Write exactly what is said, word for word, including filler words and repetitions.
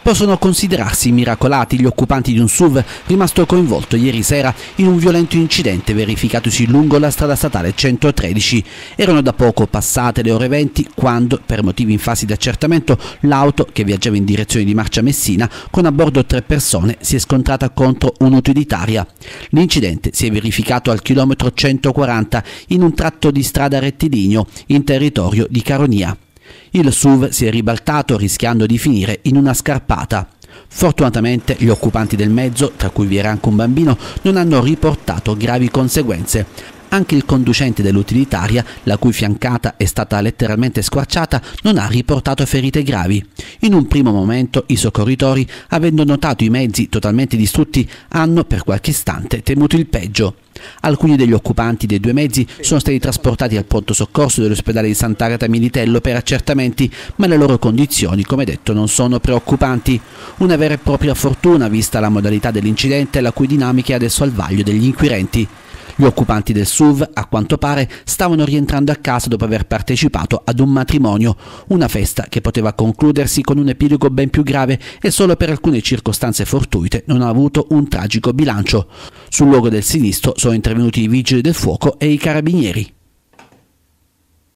Possono considerarsi miracolati gli occupanti di un S U V rimasto coinvolto ieri sera in un violento incidente verificatosi lungo la strada statale centotredici. Erano da poco passate le ore venti quando, per motivi in fase di accertamento, l'auto, che viaggiava in direzione di Marcia Messina con a bordo tre persone, si è scontrata contro un'utilitaria. L'incidente si è verificato al chilometro centoquaranta in un tratto di strada rettilineo in territorio di Caronia. Il S U V si è ribaltato rischiando di finire in una scarpata. Fortunatamente gli occupanti del mezzo, tra cui vi era anche un bambino, non hanno riportato gravi conseguenze. Anche il conducente dell'utilitaria, la cui fiancata è stata letteralmente squarciata, non ha riportato ferite gravi. In un primo momento i soccorritori, avendo notato i mezzi totalmente distrutti, hanno per qualche istante temuto il peggio. Alcuni degli occupanti dei due mezzi sono stati trasportati al pronto soccorso dell'ospedale di Sant'Agata Militello per accertamenti, ma le loro condizioni, come detto, non sono preoccupanti. Una vera e propria fortuna vista la modalità dell'incidente, la cui dinamica è adesso al vaglio degli inquirenti. Gli occupanti del S U V, a quanto pare, stavano rientrando a casa dopo aver partecipato ad un matrimonio, una festa che poteva concludersi con un epilogo ben più grave e solo per alcune circostanze fortuite non ha avuto un tragico bilancio. Sul luogo del sinistro sono intervenuti i vigili del fuoco e i carabinieri.